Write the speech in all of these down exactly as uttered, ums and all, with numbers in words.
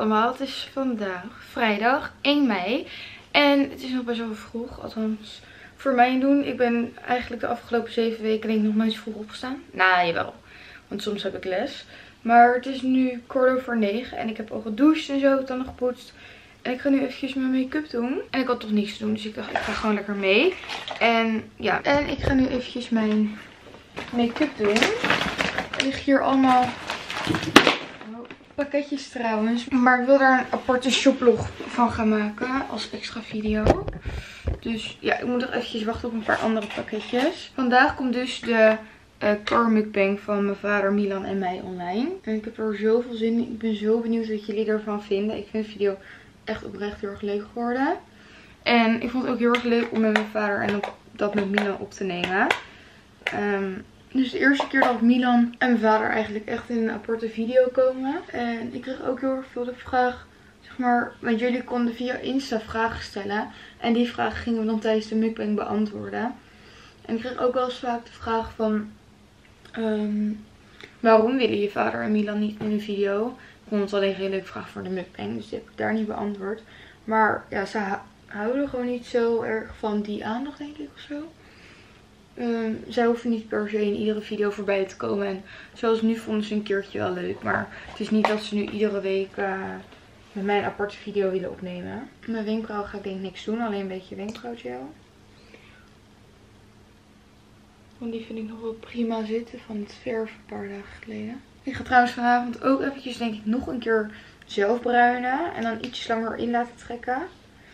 allemaal, het is vandaag vrijdag één mei en het is nog best wel vroeg, althans voor mij doen. Ik ben eigenlijk de afgelopen zeven weken denk ik nog nooit vroeg opgestaan. Nou, jawel, want soms heb ik les. Maar het is nu kwart over negen en ik heb al gedoucht en zo, dan nog gepoetst. En ik ga nu eventjes mijn make-up doen. En ik had toch niets te doen, dus ik dacht ik ga gewoon lekker mee. En ja, en ik ga nu eventjes mijn make-up doen. Er liggen hier allemaal pakketjes trouwens. Maar ik wil daar een aparte shoplog van gaan maken als extra video. Dus ja, ik moet nog eventjes wachten op een paar andere pakketjes. Vandaag komt dus de uh, car mukbang van mijn vader Milan en mij online. En ik heb er zoveel zin in. Ik ben zo benieuwd wat jullie ervan vinden. Ik vind de video echt oprecht heel erg leuk geworden. En ik vond het ook heel erg leuk om met mijn vader en ook dat met Milan op te nemen. Um, Dus de eerste keer dat Milan en mijn vader eigenlijk echt in een aparte video komen. En ik kreeg ook heel erg veel de vraag, zeg maar, want jullie konden via Insta vragen stellen. En die vragen gingen we dan tijdens de mukbang beantwoorden. En ik kreeg ook wel eens vaak de vraag van, um, waarom willen je vader en Milan niet in een video? Ik vond het alleen een hele leuke vraag voor de mukbang, dus die heb ik daar niet beantwoord. Maar ja, ze houden gewoon niet zo erg van die aandacht, denk ik, of zo. Um, zij hoeven niet per se in iedere video voorbij te komen. En zoals nu vonden ze een keertje wel leuk. Maar het is niet dat ze nu iedere week uh, met mij een aparte video willen opnemen. Mijn wenkbrauw ga ik denk ik niks doen. Alleen een beetje wenkbrauwgel. Want die vind ik nog wel prima zitten van het verf een paar dagen geleden. Ik ga trouwens vanavond ook eventjes denk ik nog een keer zelf bruinen. En dan iets langer in laten trekken.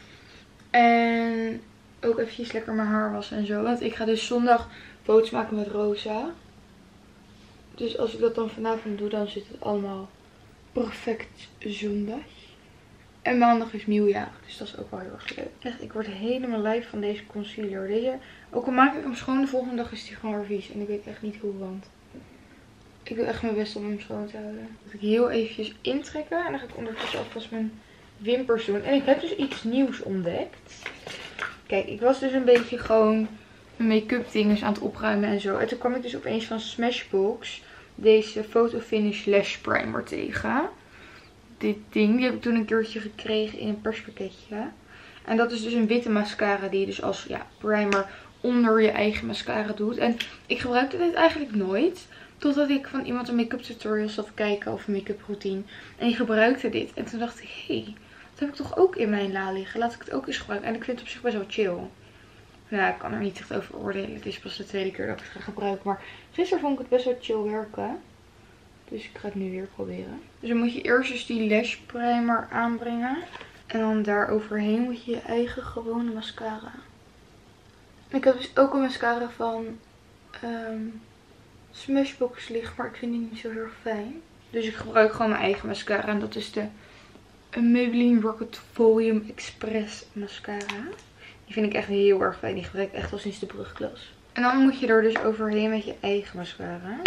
En ook eventjes lekker mijn haar wassen en zo. Want ik ga dus zondag foto's maken met Rosa. Dus als ik dat dan vanavond doe, dan zit het allemaal perfect zondag. En maandag is nieuwjaar. Dus dat is ook wel heel erg leuk. Echt, ik word helemaal lijf van deze concealer. Deze, ook al maak ik hem schoon, de volgende dag is die gewoon weer vies. En ik weet echt niet hoe, want ik doe echt mijn best om hem schoon te houden. Dat ik heel eventjes intrekken. En dan ga ik ondertussen alvast mijn wimpers doen. En ik heb dus iets nieuws ontdekt. Kijk, ik was dus een beetje gewoon mijn make-up dingen aan het opruimen en zo. En toen kwam ik dus opeens van Smashbox deze Photo Finish Lash Primer tegen. Dit ding, die heb ik toen een keertje gekregen in een perspakketje. En dat is dus een witte mascara die je dus als ja, primer onder je eigen mascara doet. En ik gebruikte dit eigenlijk nooit. Totdat ik van iemand een make-up tutorial zat te kijken of een make-up routine. En die gebruikte dit. En toen dacht ik, hé, hey, dat heb ik toch ook in mijn la liggen. Laat ik het ook eens gebruiken. En ik vind het op zich best wel chill. Nou, ik kan er niet echt over oordelen. Het is pas de tweede keer dat ik het ga gebruiken. Maar gisteren vond ik het best wel chill werken. Dus ik ga het nu weer proberen. Dus dan moet je eerst dus die lash primer aanbrengen. En dan daar overheen moet je je eigen gewone mascara. Ik heb dus ook een mascara van um, Smashbox liggen. Maar ik vind die niet zo heel erg fijn. Dus ik gebruik gewoon mijn eigen mascara. En dat is de Maybelline Rocket Volume Express mascara. Die vind ik echt heel erg fijn. Die gebruik ik echt al sinds de brugklas. En dan moet je er dus overheen met je eigen mascara.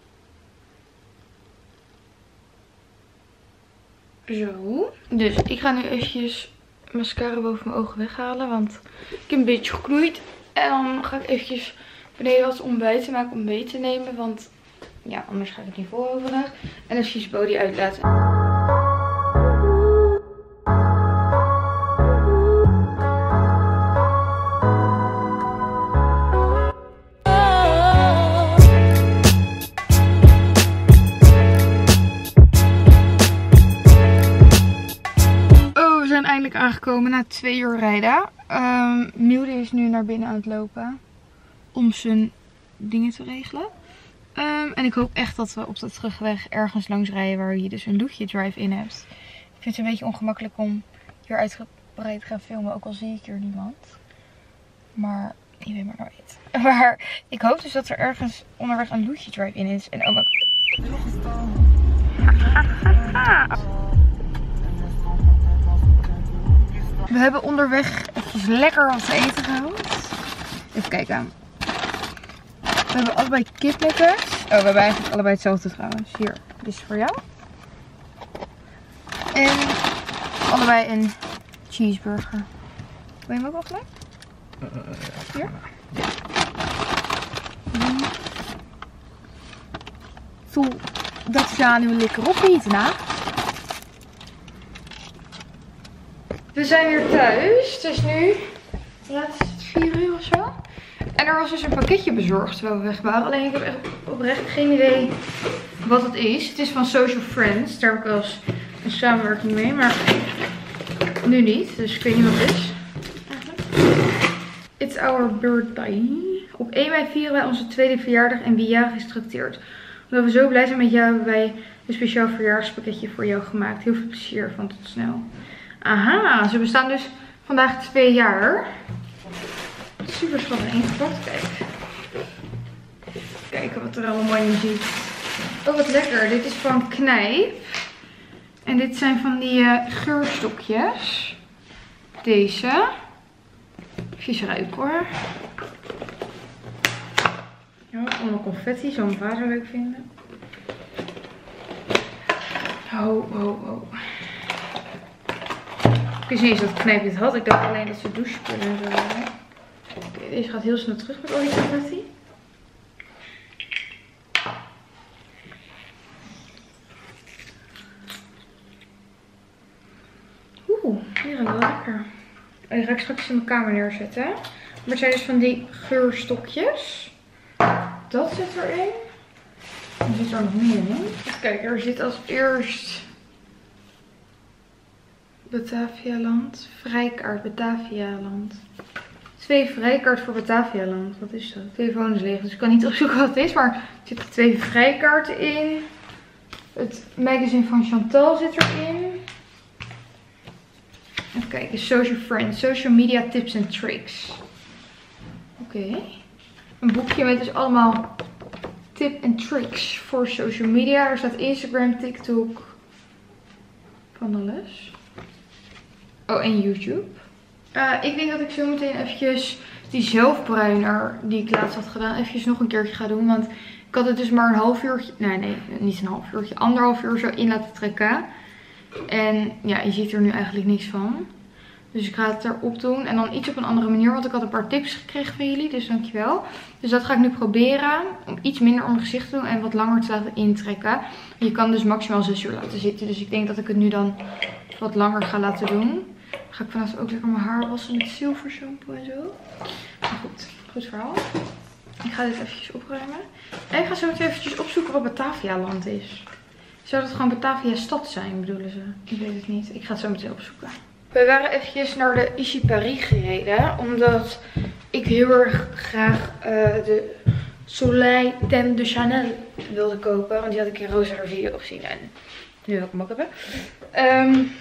Zo. Dus ik ga nu eventjes mascara boven mijn ogen weghalen. Want ik heb een beetje geknoeid. En dan ga ik eventjes beneden wat ontbijt maken om mee te nemen. Want ja, anders ga ik het niet vol overdag. En eventjes body uitlaten. Eindelijk aangekomen na twee uur rijden. Um, Milde is nu naar binnen aan het lopen om zijn dingen te regelen. Um, en ik hoop echt dat we op de terugweg ergens langs rijden waar je dus een Loetje drive-in hebt. Ik vind het een beetje ongemakkelijk om hier uitgebreid te gaan filmen, ook al zie ik hier niemand. Maar je weet maar nooit. Maar ik hoop dus dat er ergens onderweg een Loetje drive-in is. En oh mijn We hebben onderweg even lekker wat te eten gehaald. Even kijken. We hebben allebei kipletters. Oh, we hebben eigenlijk allebei hetzelfde trouwens. Hier, dit is voor jou. En allebei een cheeseburger. Wil je hem ook nog gelijk? Hier. Zo, dat gaan we lekker opeten, hè? We zijn weer thuis. Het is nu, laat is het vier uur of zo. En er was dus een pakketje bezorgd terwijl we weg waren. Alleen ik heb echt oprecht geen idee wat het is. Het is van Social Friends. Daar heb ik wel eens een samenwerking mee. Maar nu niet. Dus ik weet niet wat het is. It's our birthday. Op één mei vieren wij onze tweede verjaardag en wie jarig is getrakteerd. Omdat we zo blij zijn met jou, hebben wij een speciaal verjaarspakketje voor jou gemaakt. Heel veel plezier, van tot snel. Aha, ze bestaan dus vandaag twee jaar. Super schattig ingepakt, kijk. Kijken wat er allemaal in zit. Oh, wat lekker. Dit is van Knijp. En dit zijn van die uh, geurstokjes. Deze. Even ruiken hoor. Ja, allemaal confetti, zou mijn vader leuk vinden. Oh, oh, oh. Ik wist niet eens dat Knijp dit had. Ik dacht alleen dat ze douchespullen en zo hadden. Oké, deze gaat heel snel terug met al die confetti. Oeh, die gaan wel lekker. En die ga ik straks in mijn kamer neerzetten. Maar het zijn dus van die geurstokjes. Dat zit erin. En zit er nog meer in. Kijk, er zit als eerst Batavialand. Vrijkaart Batavialand. Twee vrijkaart voor Batavialand. Wat is dat? De telefoon is leeg, dus ik kan niet opzoeken wat het is. Maar er zitten twee vrijkaarten in. Het magazine van Chantal zit erin. Even kijken. Social Friends. Social media tips en tricks. Oké. Okay. Een boekje met dus allemaal tips en tricks voor social media. Er staat Instagram, TikTok. Van alles. Oh, en YouTube. Uh, ik denk dat ik zo meteen eventjes die zelfbruiner die ik laatst had gedaan, eventjes nog een keertje ga doen. Want ik had het dus maar een half uurtje, nee nee, niet een half uurtje, anderhalf uur zo in laten trekken. En ja, je ziet er nu eigenlijk niks van. Dus ik ga het erop doen en dan iets op een andere manier, want ik had een paar tips gekregen van jullie, dus dankjewel. Dus dat ga ik nu proberen, om iets minder om mijn gezicht te doen en wat langer te laten intrekken. Je kan dus maximaal zes uur laten zitten, dus ik denk dat ik het nu dan wat langer ga laten doen. Ga ik vanavond ook lekker mijn haar wassen met zilver shampoo en zo. Maar goed, goed verhaal. Ik ga dit eventjes opruimen. En ik ga zo meteen eventjes opzoeken wat Batavialand is. Zou dat gewoon Batavia stad zijn, bedoelen ze? Ik weet het niet. Ik ga het zo meteen opzoeken. We waren eventjes naar de Issy Paris gereden. Omdat ik heel erg graag uh, de Soleil Thème de Chanel wilde kopen. Want die had ik in Rosa haar video gezien. En nu wil ik hem ook hebben. Um,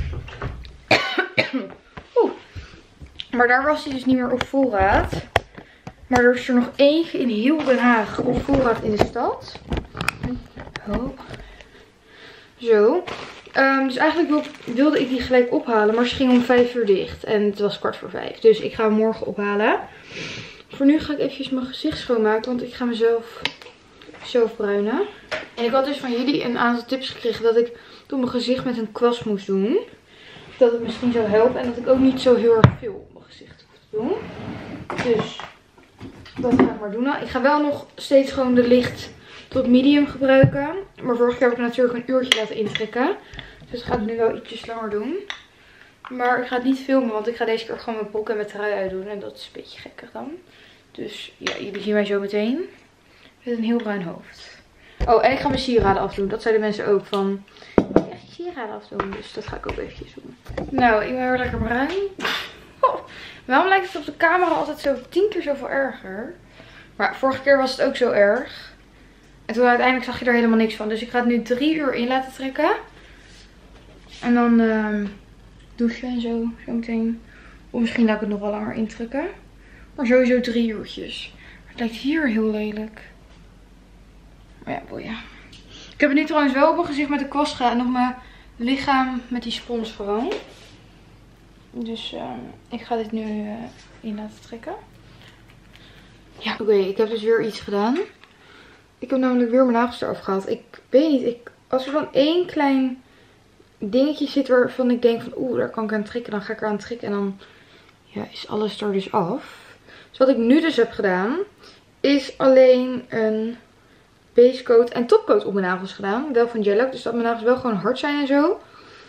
Oeh. Maar daar was hij dus niet meer op voorraad. Maar er is er nog eentje in heel Den Haag op voorraad in de stad. Oh. Zo. Um, dus eigenlijk wil, wilde ik die gelijk ophalen. Maar ze ging om vijf uur dicht. En het was kwart voor vijf. Dus ik ga hem morgen ophalen. Voor nu ga ik eventjes mijn gezicht schoonmaken. Want ik ga mezelf zelf bruinen. En ik had dus van jullie een aantal tips gekregen dat ik toen mijn gezicht met een kwast moest doen. Dat het misschien zou helpen. En dat ik ook niet zo heel erg veel op mijn gezicht hoef te doen. Dus dat ga ik maar doen. Ik ga wel nog steeds gewoon de licht tot medium gebruiken. Maar vorige keer heb ik natuurlijk een uurtje laten intrekken. Dus ik ga het nu wel ietsjes langer doen. Maar ik ga het niet filmen. Want ik ga deze keer gewoon mijn broek en mijn trui uitdoen. En dat is een beetje gekkig dan. Dus ja, jullie zien mij zo meteen. Met een heel bruin hoofd. Oh, en ik ga mijn sieraden afdoen. Dat zeiden mensen ook van... sieraden afdoen. Dus dat ga ik ook eventjes doen. Nou, ik ben weer lekker bruin. Oh, waarom lijkt het op de camera altijd zo tien keer zoveel erger? Maar vorige keer was het ook zo erg. En toen uiteindelijk zag je er helemaal niks van. Dus ik ga het nu drie uur in laten trekken. En dan uh, douchen en zo. Zo meteen. Of misschien laat ik het nog wel langer intrekken. Maar sowieso drie uurtjes. Maar het lijkt hier heel lelijk. Maar ja, boeien. Ik heb het nu trouwens wel op mijn gezicht met de kwast gedaan. En op mijn lichaam met die spons vooral. Dus uh, ik ga dit nu uh, in laten trekken. Ja, oké. Okay, ik heb dus weer iets gedaan. Ik heb namelijk weer mijn nagels eraf gehaald. Ik weet niet. Ik, als er dan één klein dingetje zit waarvan ik denk van oeh, daar kan ik aan trekken. Dan ga ik eraan trekken. En dan ja, is alles er dus af. Dus wat ik nu dus heb gedaan. Is alleen een basecoat en topcoat op mijn nagels gedaan. Wel van Jello. Dus dat mijn nagels wel gewoon hard zijn en zo.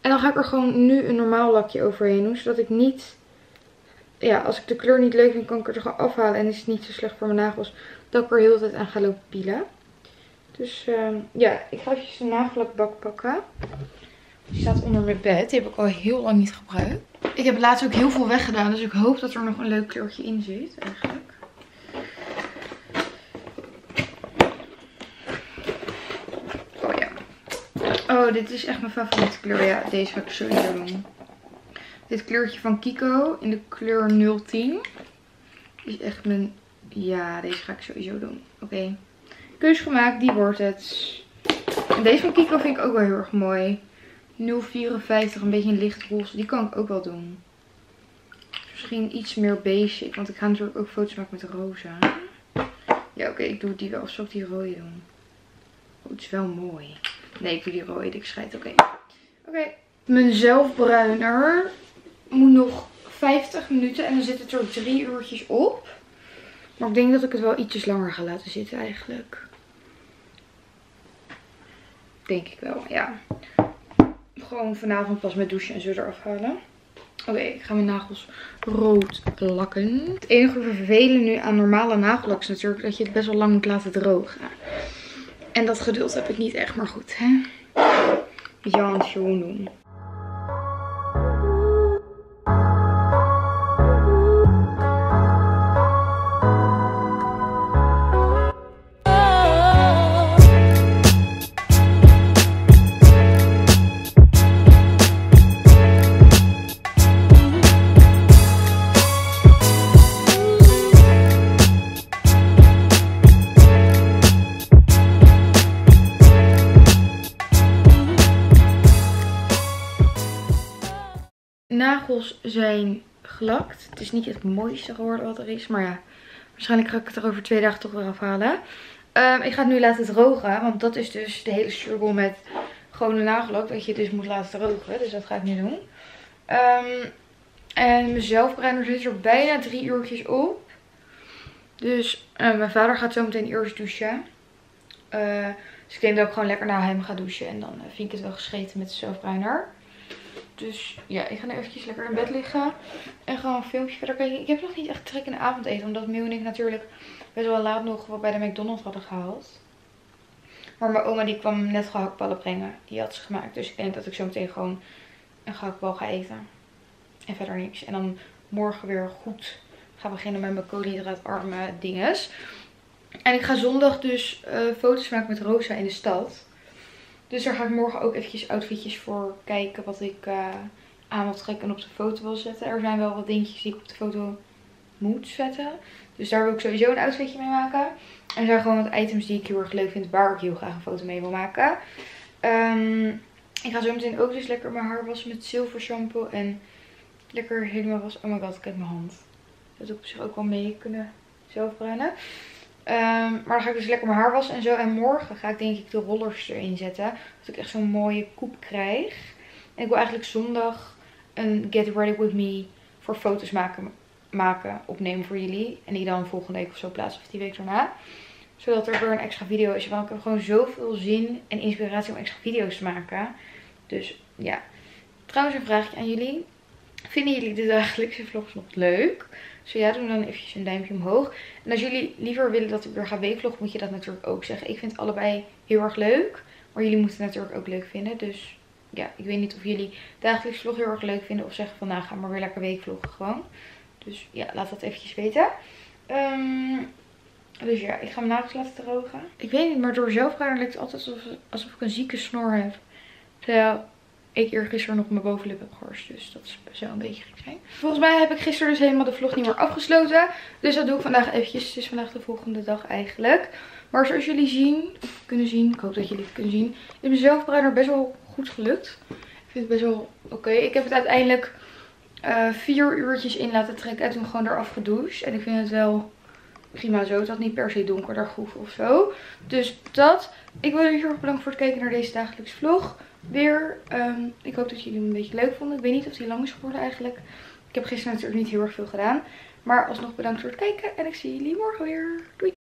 En dan ga ik er gewoon nu een normaal lakje overheen doen. Zodat ik niet... Ja, als ik de kleur niet leuk vind, kan ik het er gewoon afhalen. En is het niet zo slecht voor mijn nagels dat ik er heel de tijd aan ga lopen pielen. Dus uh, ja, ik ga even de nagellakbak pakken. Die staat onder mijn bed. Die heb ik al heel lang niet gebruikt. Ik heb laatst ook heel veel weggedaan. Dus ik hoop dat er nog een leuk kleurtje in zit eigenlijk. Oh ja. Oh, dit is echt mijn favoriete kleur. Ja, deze ga ik sowieso doen. Dit kleurtje van Kiko in de kleur nul tien. Is echt mijn... Ja, deze ga ik sowieso doen. Oké. Okay. Keus gemaakt, die wordt het. En deze van Kiko vind ik ook wel heel erg mooi. nul vierenvijftig, een beetje een lichtroze. Die kan ik ook wel doen. Misschien iets meer basic, want ik ga natuurlijk ook foto's maken met de rosa. Ja, oké, okay, ik doe die wel. Of zal ik die rode doen? Oh, het is wel mooi. Nee, ik doe die rode. Ik schijt. Oké. Okay. Oké. Okay. Mijn zelfbruiner moet nog vijftig minuten en dan zit het er drie uurtjes op. Maar ik denk dat ik het wel ietsjes langer ga laten zitten eigenlijk. Denk ik wel, ja. Gewoon vanavond pas met douchen en zo eraf halen. Oké, okay, ik ga mijn nagels rood lakken. Het enige vervelende nu aan normale nagellak is natuurlijk dat je het best wel lang moet laten drogen. En dat geduld heb ik niet echt, maar goed, hè. Ja, het gewoon doen. Nagels zijn gelakt. Het is niet het mooiste geworden wat er is. Maar ja, waarschijnlijk ga ik het er over twee dagen toch weer afhalen. Um, ik ga het nu laten drogen. Want dat is dus de hele struggle met gewone nagellak. Dat je het dus moet laten drogen. Dus dat ga ik nu doen. Um, en mijn zelfbruiner zit er bijna drie uurtjes op. Dus uh, mijn vader gaat zo meteen eerst douchen. Uh, dus ik denk dat ik gewoon lekker na hem ga douchen. En dan uh, vind ik het wel gescheten met de zelfbruiner. Dus ja, ik ga nu eventjes lekker in bed liggen. En gewoon een filmpje verder kijken. Ik heb nog niet echt trek in de avondeten. Omdat Miu en ik natuurlijk best wel laat nog wat bij de McDonald's hadden gehaald. Maar mijn oma die kwam net gehaktballen brengen. Die had ze gemaakt. Dus ik denk dat ik zo meteen gewoon een gehaktbal ga eten. En verder niks. En dan morgen weer goed ga beginnen met mijn koolhydraatarme dinges. En ik ga zondag dus uh, foto's maken met Rosa in de stad. Dus daar ga ik morgen ook eventjes outfitjes voor kijken wat ik uh, aan wil trekken en op de foto wil zetten. Er zijn wel wat dingetjes die ik op de foto moet zetten. Dus daar wil ik sowieso een outfitje mee maken. En er zijn gewoon wat items die ik heel erg leuk vind waar ik heel graag een foto mee wil maken. Um, ik ga zo meteen ook dus lekker mijn haar wassen met zilver shampoo en lekker helemaal wassen. Oh my god, kijk mijn hand. Dat heb ik op zich ook wel mee kunnen zelfbruinen. Um, maar dan ga ik dus lekker mijn haar wassen en zo. En morgen ga ik denk ik de rollers erin zetten. Dat ik echt zo'n mooie koep krijg. En ik wil eigenlijk zondag een Get Ready With Me voor foto's maken, maken opnemen voor jullie. En die dan volgende week of zo plaatsen of die week daarna. Zodat er weer een extra video is. Want ik heb gewoon zoveel zin en inspiratie om extra video's te maken. Dus ja. Trouwens een vraagje aan jullie. Vinden jullie de dagelijkse vlogs nog leuk? Zo ja, doe dan eventjes een duimpje omhoog. En als jullie liever willen dat ik weer ga weekvloggen, moet je dat natuurlijk ook zeggen. Ik vind het allebei heel erg leuk. Maar jullie moeten het natuurlijk ook leuk vinden. Dus ja, ik weet niet of jullie dagelijks vlog heel erg leuk vinden. Of zeggen van nou, ga maar weer lekker weekvloggen gewoon. Dus ja, laat dat eventjes weten. Um, dus ja, ik ga mijn nagels laten drogen. Ik weet niet, maar door zelfbruiner lijkt het altijd alsof, alsof ik een zieke snor heb. Terwijl ik eergisteren nog mijn bovenlip heb geharst. Dus dat zou een beetje gek zijn. Volgens mij heb ik gisteren dus helemaal de vlog niet meer afgesloten. Dus dat doe ik vandaag eventjes. Het is vandaag de volgende dag eigenlijk. Maar zoals jullie zien, of kunnen zien, ik hoop dat jullie het kunnen zien, is mijn zelfbruiner best wel goed gelukt. Ik vind het best wel oké. Okay. Ik heb het uiteindelijk uh, vier uurtjes in laten trekken en toen gewoon eraf gedoucht. En ik vind het wel prima zo. Het had niet per se donkerder groef of zo. Dus dat. Ik wil jullie heel erg bedanken voor het kijken naar deze dagelijkse vlog. Weer. Um, ik hoop dat jullie hem een beetje leuk vonden. Ik weet niet of die lang is geworden eigenlijk. Ik heb gisteren natuurlijk niet heel erg veel gedaan. Maar alsnog bedankt voor het kijken. En ik zie jullie morgen weer. Doei!